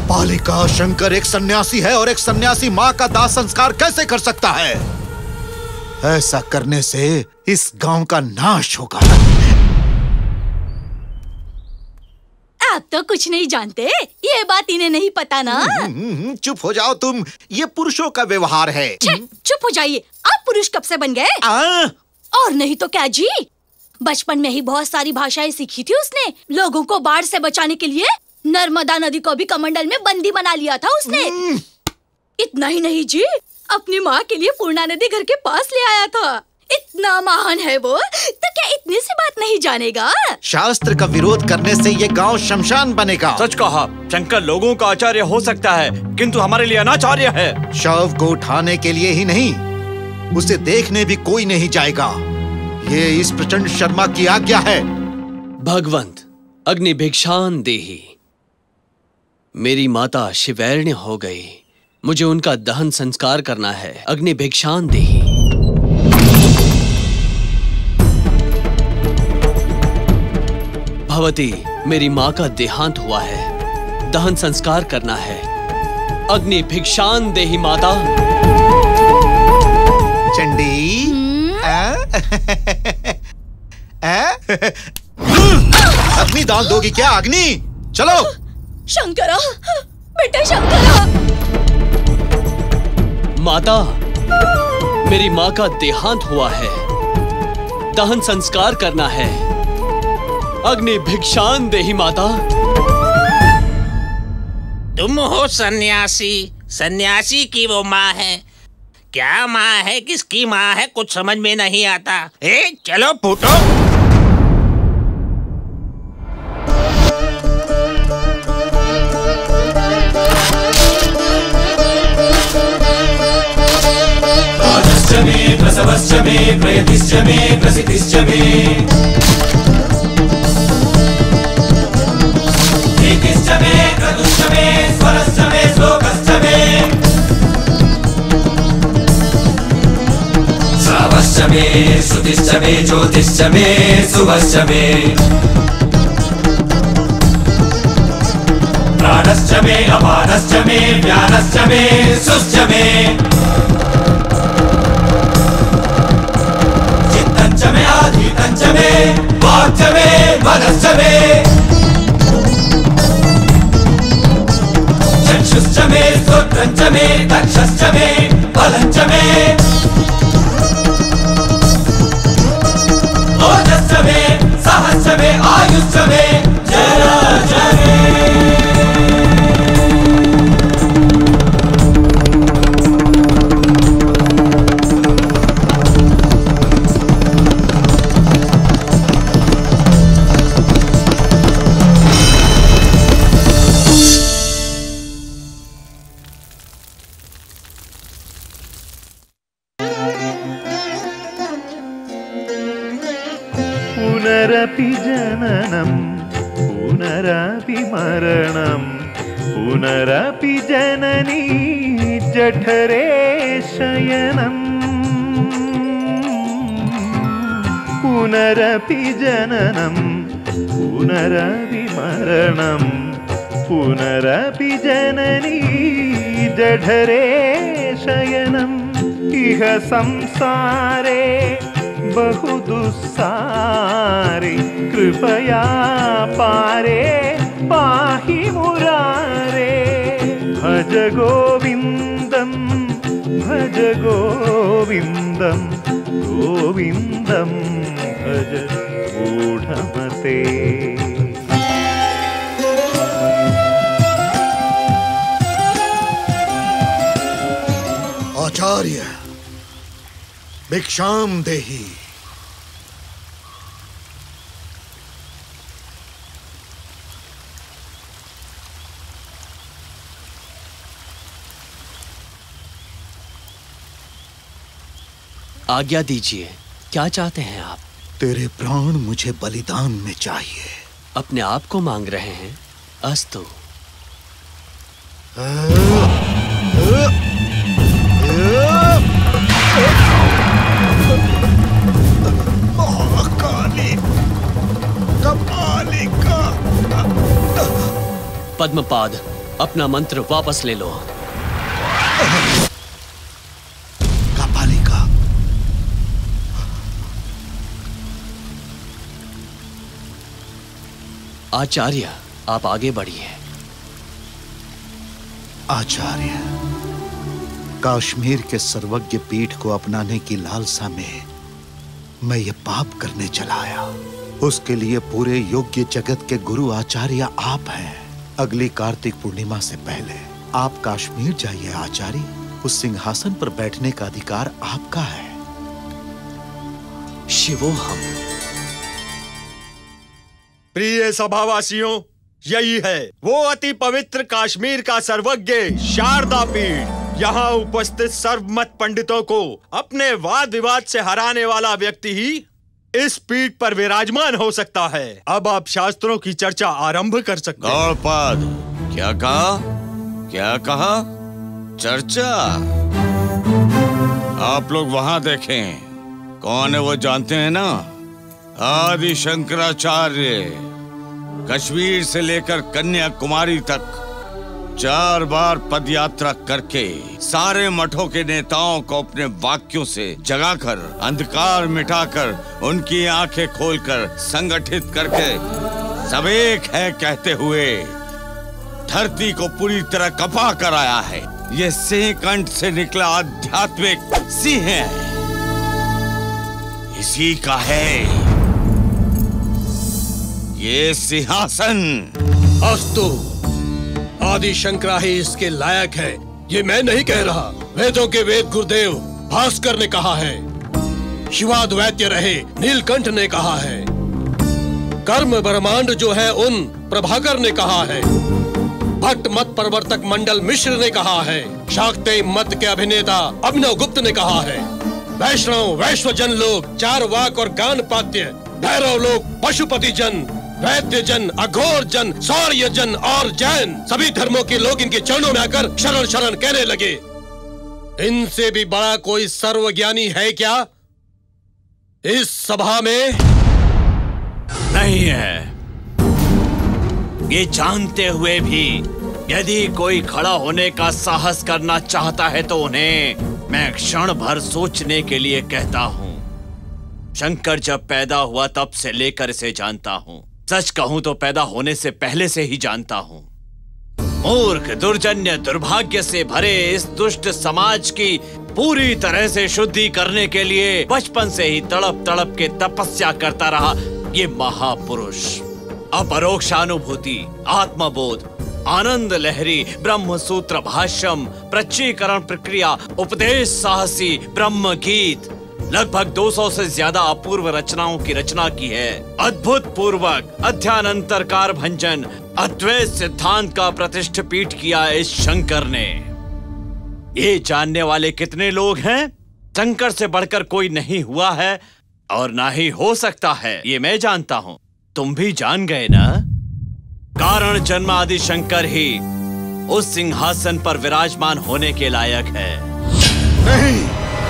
बालिका, शंकर एक सन्यासी है और एक सन्यासी माँ का दाह संस्कार कैसे कर सकता है? ऐसा करने से इस गांव का नाश होगा। आप तो कुछ नहीं जानते, ये बात इन्हें नहीं पता ना। चुप हो जाओ तुम, ये पुरुषों का व्यवहार है। चुप हो जाइए, आप पुरुष कब से बन गए? और नहीं तो क्या जी, बचपन में ही बहुत सारी भाषाएं सीखी थी उसने। लोगों को बाढ़ से बचाने के लिए नर्मदा नदी को भी कमंडल में बंदी बना लिया था उसने। इतना ही नहीं जी, अपनी माँ के लिए पूर्णा नदी घर के पास ले आया था। इतना महान है वो, तो क्या इतने से बात नहीं जानेगा? शास्त्र का विरोध करने से ये गांव शमशान बनेगा। सच कहा, शंकर लोगों का आचार्य हो सकता है, किंतु हमारे लिए अनाचार्य है। शव को उठाने के लिए ही नहीं, उसे देखने भी कोई नहीं जाएगा। ये इस प्रचंड शर्मा की आज्ञा है। भगवंत, अग्नि भिक्षान देहि। मेरी माता शिवैर्ण्य हो गई, मुझे उनका दहन संस्कार करना है। अग्नि भिक्षान देहि। भवती, मेरी माँ का देहांत हुआ है, दहन संस्कार करना है। अग्नि भिक्षान देहि माता। चंडी, अग्नि दान दोगी क्या? अग्नि, चलो। शंकरा, बेटा शंकरा। माता, मेरी माँ का देहांत हुआ है, दहन संस्कार करना है। अग्नि भिक्षान देहि माता। तुम हो सन्यासी, सन्यासी की वो माँ है। क्या माँ है, किसकी माँ है, कुछ समझ में नहीं आता। चलो फूटो। प्रसवश्च मे, प्रयतिश्च मे, प्रसिद्धिश्च मे, नीतिश्च मे, क्रतुश्च मे, स्वरश्च मे, श्लोकश्च मे, श्रावश्च मे, श्रुतिश्च मे, ज्योतिश्च मे, शुभश्च मे, प्राणश्च मे, अपानश्च मे, व्यानश्च मे, सुश्च मे, चित्तञ्च मे, आधीतञ्च मे, वाक्च मे, मनश्च मे, चक्षुश्च मे, श्रोत्रञ्च मे, दक्षश्च मे, बलञ्च मे, ओजश्च मे, सहश्च मे, आयुश्च मे, जराश्च मे। पुनरपि जननं, पुनरपि मरणं, पुनरपि जननी जठरे शयनम्। पुनरपि जननं, पुनरपि मरणं, पुनरपि जननी जठरे शयनम्। इह संसारे बहु दुस्सारे, कृपया पारे पाहि मुरारे। भज गोविन्दं, भज गोविन्दं, गोविन्दं भज मूढमते। आचार्य, भिक्षाम देहि। आज्ञा दीजिए, क्या चाहते हैं आप? तेरे प्राण मुझे बलिदान में चाहिए। अपने आप को मांग रहे हैं? अस्तु। पद्मपाद, अपना मंत्र वापस ले लो। कापालिका, आचार्य, आप आगे बढ़िए। आचार्य, कश्मीर के सर्वज्ञ पीठ को अपनाने की लालसा में मैं ये पाप करने चला आया। उसके लिए पूरे योग्य जगत के गुरु आचार्य आप हैं। अगली कार्तिक पूर्णिमा से पहले आप कश्मीर जाइए आचार्य। उस सिंहासन पर बैठने का अधिकार आपका है। शिवोहम। प्रिय सभावासियों, यही है वो अति पवित्र कश्मीर का सर्वज्ञ शारदा पीठ। यहाँ उपस्थित सर्वमत पंडितों को अपने वाद विवाद से हराने वाला व्यक्ति ही इस पीठ पर विराजमान हो सकता है। अब आप शास्त्रों की चर्चा आरंभ कर सकते हैं। गौड़पाद, क्या कहा? क्या कहा? चर्चा? आप लोग वहां देखें, कौन है वो जानते हैं ना? आदि शंकराचार्य। कश्मीर से लेकर कन्याकुमारी तक 4 बार पदयात्रा करके सारे मठों के नेताओं को अपने वाक्यों से जगाकर, अंधकार मिटाकर, उनकी आंखें खोलकर, संगठित करके सब एक है कहते हुए धरती को पूरी तरह कपा कर आया है। ये सिंह कंठ से निकला आध्यात्मिक सिंह है। इसी का है ये सिंहासन। अस्तु, आदि शंकरा ही इसके लायक है, ये मैं नहीं कह रहा। वेदों के वेद गुरुदेव भास्कर ने कहा है, शिवाद्वैत्य रहे नीलकंठ ने कहा है, कर्म ब्रह्मांड जो है उन प्रभाकर ने कहा है, भट्ट मत प्रवर्तक मंडल मिश्र ने कहा है, शाक्तेय मत के अभिनेता अभिनव गुप्त ने कहा है, वैष्णव वैश्वजन लोग चारवाक और गानपात्य, भैरव लोग पशुपति जन, वैद्य जन, अघोर जन, सौर्य जन और जैन, सभी धर्मों के लोग इनके चरणों में आकर शरण शरण कहने लगे। इनसे भी बड़ा कोई सर्वज्ञानी है क्या इस सभा में? नहीं है। ये जानते हुए भी यदि कोई खड़ा होने का साहस करना चाहता है तो उन्हें मैं क्षण भर सोचने के लिए कहता हूँ। शंकर जब पैदा हुआ तब से लेकर इसे जानता हूँ। सच कहूं तो पैदा होने से पहले से ही जानता हूं। मूर्ख, दुर्जन्य, दुर्भाग्य से भरे इस दुष्ट समाज की पूरी तरह से शुद्धि करने के लिए बचपन से ही तड़प तड़प के तपस्या करता रहा ये महापुरुष। अपरोक्षानुभूति, आत्मबोध, आनंद लहरी, ब्रह्म सूत्र भाष्यम, प्रच्चीकरण प्रक्रिया, उपदेश साहसी, ब्रह्म गीत, लगभग 200 से ज्यादा अपूर्व रचनाओं की रचना की है। अद्भुत पूर्वक अध्यानंतरकार भंजन, अद्वैत सिद्धांत का प्रतिष्ठ पीठ किया इस शंकर ने। ये जानने वाले कितने लोग हैं? शंकर से बढ़कर कोई नहीं हुआ है और ना ही हो सकता है, ये मैं जानता हूं। तुम भी जान गए ना? कारण जन्म आदि शंकर ही उस सिंहासन पर विराजमान होने के लायक है। नहीं,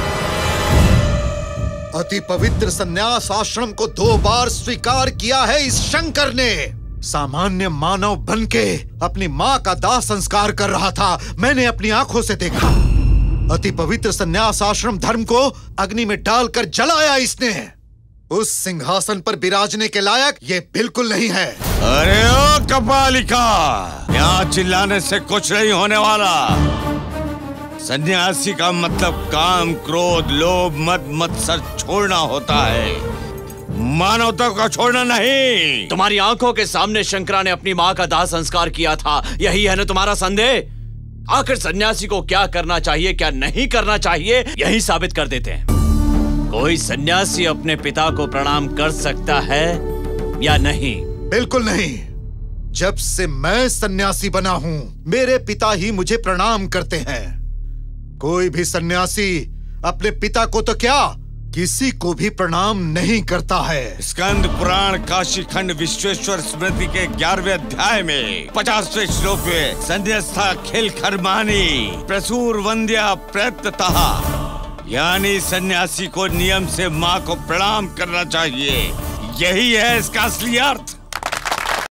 अति पवित्र संन्यास आश्रम को 2 बार स्वीकार किया है इस शंकर ने। सामान्य मानव बनके अपनी माँ का दाह संस्कार कर रहा था, मैंने अपनी आंखों से देखा। अति पवित्र संन्यास आश्रम धर्म को अग्नि में डालकर जलाया इसने। उस सिंहासन पर बिराजने के लायक ये बिल्कुल नहीं है। अरे ओ कपालिका, यहाँ चिल्लाने से कुछ नहीं होने वाला। सन्यासी का मतलब काम, क्रोध, लोभ, मद, मत्सर छोड़ना होता है, मानवता का छोड़ना नहीं। तुम्हारी आंखों के सामने शंकरा ने अपनी माँ का दाह संस्कार किया था, यही है ना तुम्हारा संदेह? आखिर सन्यासी को क्या करना चाहिए, क्या नहीं करना चाहिए, यही साबित कर देते हैं। कोई सन्यासी अपने पिता को प्रणाम कर सकता है या नहीं? बिल्कुल नहीं। जब से मैं सन्यासी बना हूँ, मेरे पिता ही मुझे प्रणाम करते हैं। कोई भी सन्यासी अपने पिता को तो क्या, किसी को भी प्रणाम नहीं करता है। स्कंद पुराण काशी खंड विश्वेश्वर स्मृति के 11वें अध्याय में 50वें श्लोक में संध्यस्था खिल खरमानी प्रसूर वंद्या प्रयत्नतः, यानी सन्यासी को नियम से माँ को प्रणाम करना चाहिए। यही है इसका असली अर्थ।